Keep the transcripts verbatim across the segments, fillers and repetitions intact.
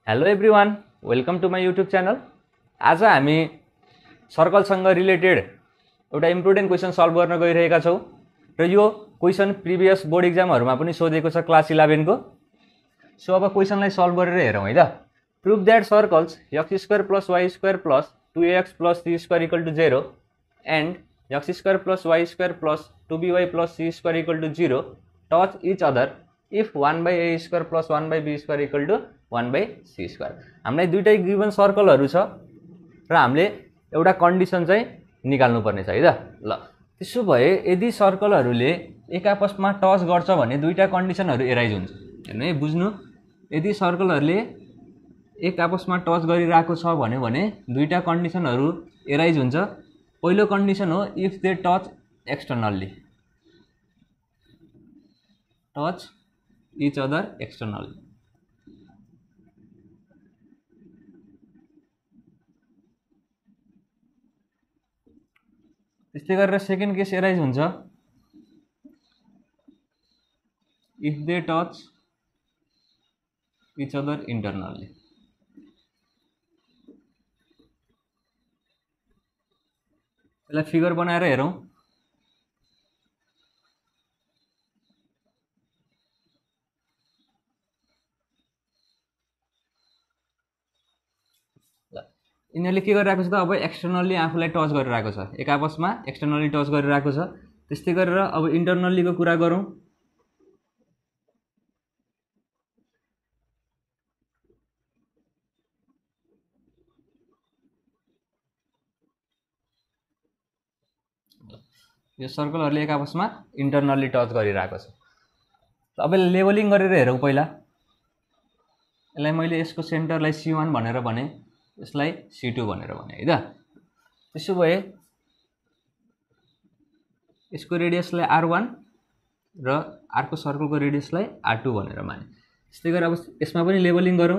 Hello everyone, welcome to my YouTube channel. आज हामी सर्कलसँग रिलेटेड एउटा इम्पोर्टेन्ट क्वेसन सल्भ गर्न गइरहेका छौँ र यो क्वेसन प्रिभियस बोर्ड इक्जामहरुमा पनि सोधेको छ क्लास इलेवन को। सो अब क्वेसनलाई सल्भ गरेर हेरौँ है त। Prove that circles x square plus y square plus two a x plus c square equal to zero and x square plus y square plus two b y plus c square equal to zero touch each other if one by a square plus one by b square equal to one by c square. हामीलाई दुईटै given सर्कलहरू छ र हामीले एउटा condition चाहिँ निकाल्नु पर्ने छ है त। ल त्यसो भए यदि सर्कलहरूले एक आपसमा टच गर्छ भने दुईटा कन्डिसनहरू एराइज हुन्छ। हेर्नु है, बुझ्नु। यदि सर्कलहरूले एक आपसमा टच गरिरहेको छ भन्यो भने दुईटा कन्डिसनहरू एराइज हुन्छ। पहिलो कन्डिसन हो if they touch externally, touch each other externally. त्यस्तै गरेर सेकेन्ड केस एराइज हुन्छ if they touch each other internally. यसलाई फिगर बनाएर हेरौँ। यिनीहरूले के गरिरहेको छ त, अब एक्सटर्नल्ली आफूलाई टच गरिरहेको छ, एक आपसमा एक्सटर्नल्ली टच गरिरहेको छ। त्यस्तै गरेर अब इन्टरनल्लीको कुरा गरौँ। यो सर्कलहरूले एक आपसमा इन्टरनल्ली टच गरिरहेको छ। अब लेबलिङ गरेर हेरौँ। पहिला यसलाई मैले यसको सेन्टरलाई सी वान भनेर भने, यसलाई सी टू भनेर भने है त। त्यसो भए यसको रेडियसलाई आर वान र अर्को सर्कलको रेडियसलाई आर टू भनेर माने। त्यस्तै गरेर अब यसमा पनि लेबलिङ गरौँ।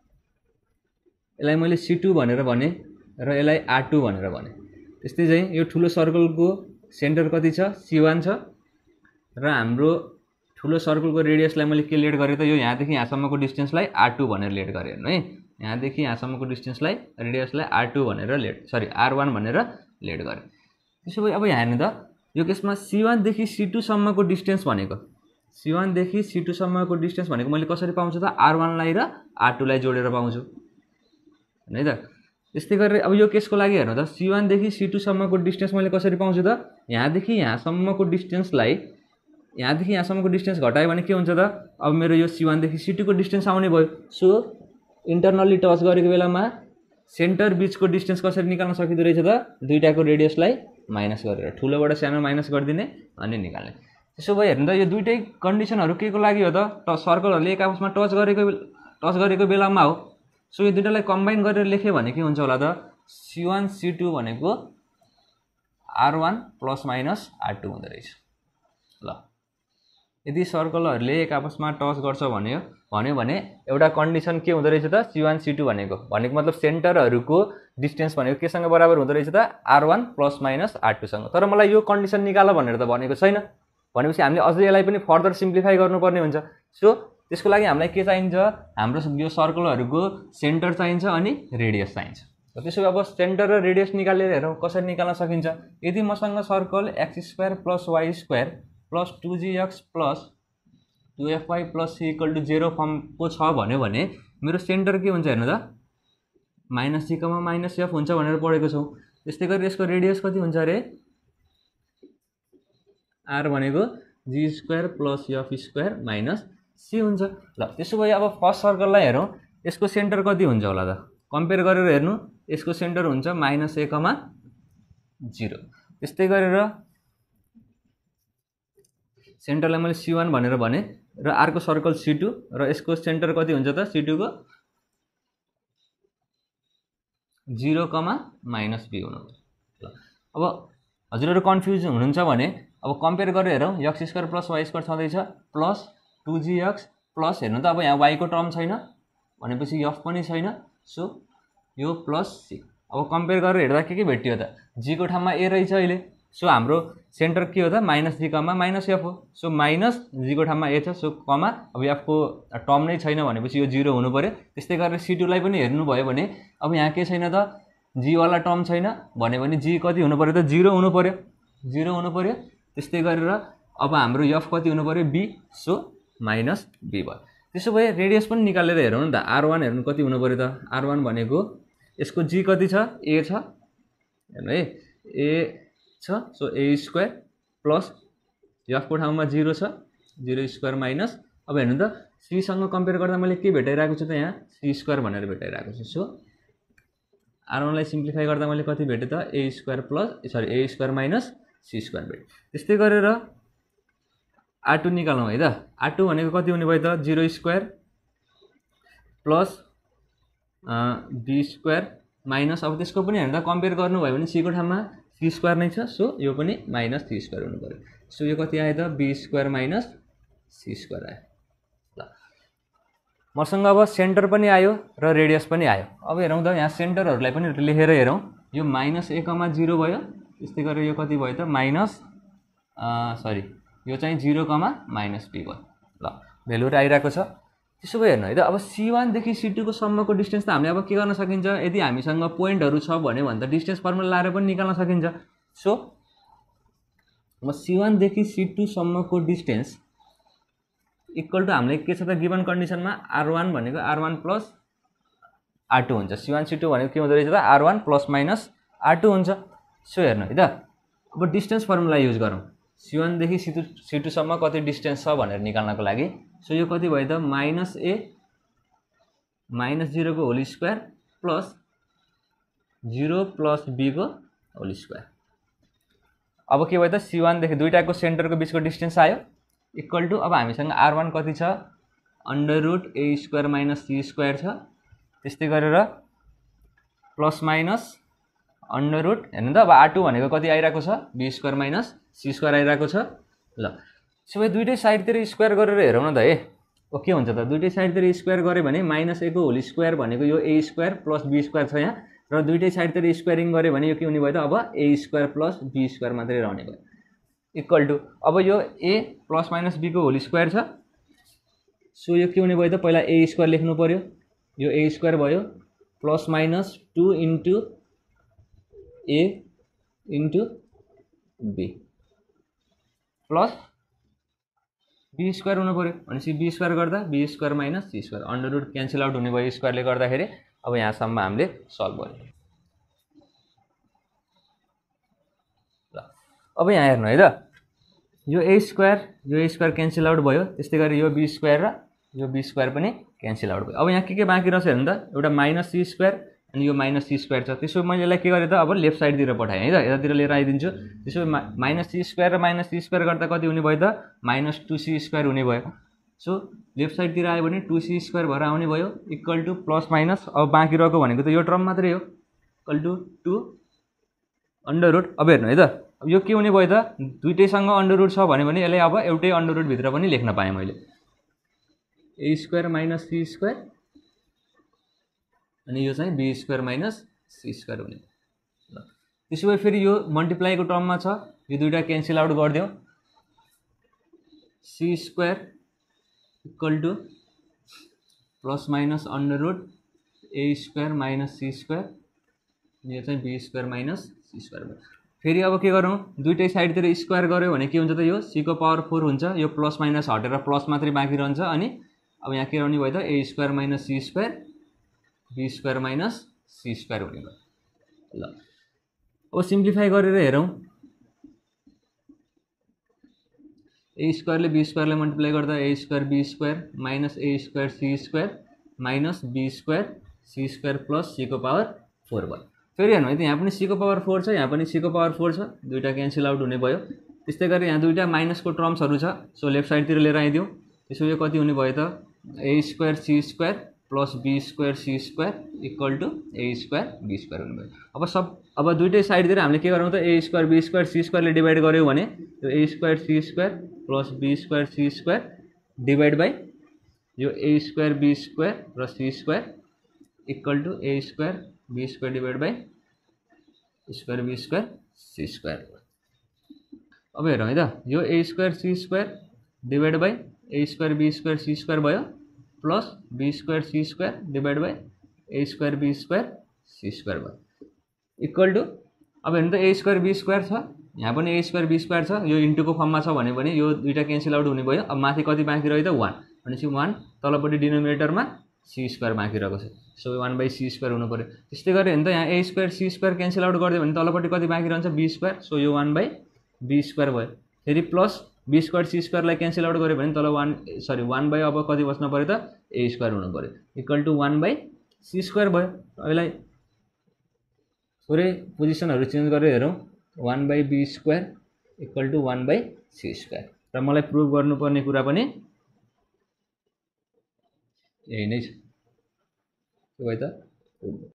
यसलाई मैले सी टू भनेर भने र यसलाई आर टू भनेर भने। त्यस्तै चाहिँ यो ठुलो सर्कलको सेन्टर कति छ, सी वान छ र हाम्रो ठुलो सर्कलको रेडियसलाई मैले के लेट गरेँ त, यो यहाँदेखि यहाँसम्मको डिस्टेन्सलाई आर टू भनेर लेट गरेँ। हेर्नु है, यहाँदेखि यहाँसम्मको डिस्टेन्सलाई रेडियसलाई आर टू भनेर लेट सरी आर वान भनेर लेट गरेँ। त्यसो भए अब यहाँ हेर्नु त, यो केसमा सी वानदेखि सी टूसम्मको डिस्टेन्स भनेको सी वानदेखि सी टूसम्मको डिस्टेन्स भनेको मैले कसरी पाउँछु त, आर वानलाई र आर टूलाई जोडेर पाउँछु है त। त्यस्तै गरेर अब यो केसको लागि हेर्नु त, सी वानदेखि सी टूसम्मको डिस्टेन्स मैले कसरी पाउँछु त, यहाँदेखि यहाँसम्मको डिस्टेन्सलाई यहाँदेखि यहाँसम्मको डिस्टेन्स घटायो भने के हुन्छ त, अब मेरो यो सी वानदेखि सी टूको डिस्टेन्स आउने भयो। सो इन्टरनल्ली टच गरेको बेलामा सेन्टर बिचको डिस्टेन्स कसरी निकाल्न सकिँदो रहेछ त, दुईटाको रेडियसलाई माइनस गरेर, ठुलोबाट सानो माइनस गरिदिने अनि निकाल्ने। त्यसो भए हेर्नु त, यो दुईटै कन्डिसनहरू के को लागि हो त, सर्कलहरूले एक आपसमा टच गरेको टच गरेको बेलामा हो। सो यो दुईटालाई कम्बाइन गरेर लेख्यो भने के हुन्छ होला त, सी वान सी टू भनेको r one plus minus r two हुँदो रहेछ। ल यदि सर्कलहरूले एक आपसमा टच गर्छ भन्यो भन्यो भने एउटा कन्डिसन के हुँदो रहेछ त, सी वान सी टू भनेको भनेको मतलब सेन्टरहरूको डिस्टेन्स भनेको केसँग बराबर हुँदो रहेछ त, r one plus minus r टूसँग। तर मलाई यो कन्डिसन निकाल भनेर त भनेको छैन। भनेपछि हामीले अझै यसलाई पनि फर्दर सिम्प्लिफाई गर्नुपर्ने हुन्छ। सो त्यसको लागि हामीलाई के चाहिन्छ, हाम्रो यो सर्कलहरूको सेन्टर चाहिन्छ अनि रेडियस चाहिन्छ। त्यसो भए अब सेन्टर र रेडियस निकालेर हेरौँ कसरी निकाल्न सकिन्छ। यदि मसँग circle x square plus y square plus two g x plus two f y plus c equal to zero फर्मको छ भन्यो भने मेरो सेन्टर के हुन्छ हेर्नु त, माइनस सीकमा माइनस एफ हुन्छ भनेर पढेको छौँ। त्यस्तै गरी यसको रेडियस कति हुन्छ अरे, आर भनेको g square plus f square minus c हुन्छ। ल त्यसो भए अब फर्स्ट सर्कललाई हेरौँ, यसको सेन्टर कति हुन्छ होला त, कम्पेयर गरेर हेर्नु। यसको सेन्टर हुन्छ माइनस एकमा जिरो। त्यस्तै गरेर सेन्टरलाई मैले सी वान भनेर भने र अर्को सर्कल सी टू र यसको सेन्टर कति हुन्छ त, सी टूको जिरो कमा माइनस बी हुनु। ल अब हजुरहरू कन्फ्युज हुनुहुन्छ भने अब कम्पेयर गरेर हेरौँ। X square plus y square छँदैछ plus two g x plus, हेर्नु त अब यहाँ वाईको टर्म छैन भनेपछि एफ पनि छैन। सो यो प्लस सी। अब कम्पेयर गरेर हेर्दा के के भेटियो त, जीको ठाउँमा ए रहेछ अहिले सो हाम्रो सेन्टर के हो त minus g comma minus f हो। सो माइनस जीको ठाउँमा ए छ, सो कमा अब एफको टर्म नै छैन भनेपछि यो जिरो हुनु पऱ्यो। त्यस्तै गरेर सी टूलाई पनि हेर्नुभयो भने अब यहाँ के छैन त जीवाला टर्म छैन भन्यो भने जी कति हुनु पऱ्यो त जिरो हुनु पऱ्यो, जिरो हुनु पऱ्यो। त्यस्तै गरेर अब हाम्रो एफ कति हुनु पऱ्यो बी, सो माइनस बी भयो। त्यसो भए रेडियस पनि निकालेर हेरौँ नि त, आर वान हेर्नु कति हुनु पऱ्यो त, आर वान भनेको यसको जी कति छ ए छ हेर्नु है, ए छ, सो ए स्क्वायर प्लस एफको ठाउँमा जिरो छ, जिरो स्क्वायर माइनस अब हेर्नु त सीसँग कम्पेयर गर्दा मैले के भेटाइरहेको छु त यहाँ सी स्क्वायर भनेर भेटाइरहेको छु। सो आर वानलाई सिम्प्लिफाई गर्दा मैले कति भेटेँ त a square plus sorry a square minus c square भेटेँ। त्यस्तै गरेर आर टू निकालौँ है त, आर टू भनेको कति हुने भयो त zero square plus b square minus अब त्यसको पनि हेर्दा कम्पेयर गर्नुभयो भने सीको ठाउँमा सी स्क्वायर नै छ, सो यो पनि माइनस सी स्क्वायर हुनु पऱ्यो। सो यो कति आयो त b square minus c square आयो। ल मसँग अब सेन्टर पनि आयो र रेडियस पनि आयो। अब हेरौँ त यहाँ सेन्टरहरूलाई पनि लेखेर हेरौँ, यो माइनस ए कमा जिरो भयो, त्यस्तै गरेर यो कति भयो त माइनस सरी यो चाहिँ जिरो कमा माइनस बी भयो। ल भेल्युहरू आइरहेको छ। त्यसो भए हेर्नु है त अब सी वानदेखि सी टूको सम्मको डिस्टेन्स त हामीले अब के गर्न सकिन्छ, यदि हामीसँग पोइन्टहरू छ भन्यो भने त डिस्टेन्स फर्मुला लाएर पनि निकाल्न सकिन्छ। सो अब सी वानदेखि सी टूसम्मको डिस्टेन्स इक्वल टु हामीलाई के छ त गिभन कन्डिसनमा आर वान भनेको r one plus r two हुन्छ, सी वान सी टू भनेको के हुँदो रहेछ त r one plus minus r two हुन्छ। सो हेर्नु है त अब डिस्टेन्स फर्मुला युज गरौँ, सी वानदेखि सी टू सी टूसम्म कति डिस्टेन्स छ भनेर निकाल्नको लागि। सो यो कति भयो त माइनस ए माइनस जिरोको whole square plus zero plus बीको होल स्क्वायर। अब के भयो त सी वानदेखि दुईटाको सेन्टरको बिचको डिस्टेन्स आयो इक्वल टु अब हामीसँग आर वान कति छ under root a square minus c square छ, त्यस्तै गरेर प्लस माइनस अन्डर रुट हेर्नु त अब आर टू भनेको कति आइरहेको छ b square minus c square आइरहेको छ। ल सो दुईटै साइडतिर स्क्वायर गरेर हेरौँ न त है, ओ के हुन्छ त दुईटै साइडतिर स्क्वायर गऱ्यो भने माइनस ए को होल स्क्वायर भनेको यो a square plus b square छ यहाँ, र दुईटै साइडतिर स्क्वायरिङ गऱ्यो भने यो के हुने भयो त अब a square plus b square मात्रै रहने भयो इक्वल टु अब यो ए प्लस माइनस बी को होल स्क्वायर छ। सो यो के हुने भयो त पहिला ए स्क्वायर लेख्नु पऱ्यो, यो ए स्क्वायर भयो plus minus two into a into b plus b square हुनु पऱ्यो भनेपछि बी स्क्वायर गर्दा b square minus c square under root cancel out हुने भयो स्क्वायरले गर्दाखेरि। अब यहाँसम्म हामीले सल्भ गर्यौँ। ल अब यहाँ हेर्नु है त यो ए स्क्वायर यो ए स्क्वायर क्यान्सल आउट भयो, त्यस्तै गरी यो बी स्क्वायर र यो बी स्क्वायर पनि क्यान्सल आउट भयो। अब यहाँ के के बाँकी रहेछ हेर्नु त एउटा माइनस सी स्क्वायर अनि यो माइनस सी स्क्वायर छ, त्यसो मैले यसलाई के गरेँ त अब लेफ्ट साइडतिर पठाएँ है त, यतातिर लिएर आइदिन्छु। त्यसो मा माइनस सी स्क्वायर र माइनस सी स्क्वायर गर्दा कति हुने भयो त माइनस टू सी स्क्वायर हुने भयो। सो लेफ्ट साइडतिर आयो भने टू सी स्क्वायर भएर आउने भयो इक्वल टु प्लस माइनस अब बाँकी रहेको भनेको त यो टर्म मात्रै हो equal to two under root. अब हेर्नु है त अब यो के हुने भयो त दुइटैसँग अन्डर रुट छ भन्यो भने यसलाई अब एउटै अन्डर रुटभित्र पनि लेख्न पाएँ मैले, a square minus c square अनि यो चाहिँ b square minus c square हुने। ल त्यसो भए फेरि यो मल्टिप्लाईको टर्ममा छ, यो दुईटा क्यान्सल आउट गरिदिउँ, c square equal to plus minus under root a square minus c square, यो चाहिँ b square minus c square भयो। फेरि अब के गरौँ दुईटै साइडतिर स्क्वायर गऱ्यो भने के हुन्छ त यो सी को पावर फोर हुन्छ, यो प्लस माइनस हटेर प्लस मात्रै बाँकी रहन्छ। अनि अब यहाँ के रहने भयो त a square minus c square b square minus c square हुने भयो। ल अब सिम्प्लिफाई गरेर हेरौँ, ए स्क्वायरले बी स्क्वायरले मल्टिप्लाई गर्दा a square b square minus a square c square minus b square c square plus c को पावर फोर भयो। फेरि हेर्नु है त यहाँ पनि सी को पावर फोर छ, यहाँ पनि सी को पावर फोर छ, दुईटा क्यान्सल आउट हुने भयो। त्यस्तै गरी यहाँ दुईटा माइनसको टर्म्सहरू छ, सो लेफ्ट साइडतिर लिएर आइदिउँ। त्यसो यो कति हुने भयो त a square c square plus b square c square equal to a square b square हुने भयो। अब सब अब दुईटै साइडतिर हामीले के गरौँ त a square b square c स्क्वायरले डिभाइड गऱ्यौँ भने यो a square c square plus b square c square divide by यो ए स्क्वायर बी स्क्वायर र c square equal to a square b square divide by square b square c square. अब हेरौँ है त, यो a square c square divide by a square b square c square भयो plus b square c square divide by a square b square c square भयो equal to, अब हेर्नु त ए स्क्वायर बी स्क्वायर छ, यहाँ पनि ए square b square छ, यो इन्टुको फर्ममा छ भने पनि यो दुईवटा क्यान्सल आउट हुने भयो। अब माथि कति बाँकी रह्यो त वान, भनेपछि वान तलपट्टि डिनोमिनेटरमा सी स्क्वायर बाँकी रहेको छ, so one by c square हुनु पऱ्यो। त्यस्तै गरी हेर्नु त यहाँ a square c square cancel out गरिदियो भने तलपट्टि कति बाँकी रहन्छ बी स्क्वायर, सो यो वान बाई बी स्क्वायर भयो। फेरि प्लस बी स्क्वायर सी स्क्वायरलाई क्यान्सल आउट गऱ्यो भने तल वान सरी वान बाई अब कति बस्नु पऱ्यो त ए स्क्वायर हुनु पऱ्यो equal to one by c square भयो। यसलाई थोरै पोजिसनहरू चेन्ज गरेर हेरौँ, one by b square equal to one by c square, र मलाई प्रुभ गर्नुपर्ने कुरा पनि यही नै छ। के भयो त?